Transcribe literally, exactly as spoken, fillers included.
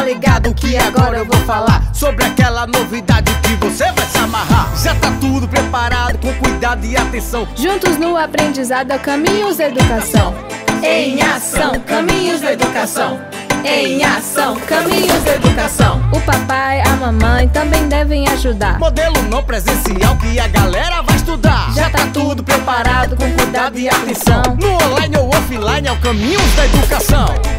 ligado que agora eu vou falar sobre aquela novidade que você vai se amarrar. Já tá tudo preparado, com cuidado e atenção. Juntos no aprendizado, Caminhos da Educação. Em ação, Caminhos da Educação. Em ação, Caminhos da Educação. O papai, a mamãe também devem ajudar. Modelo não presencial que a galera vai estudar. Já tá tudo preparado, com cuidado e atenção. No online ou offline é o Caminhos da Educação.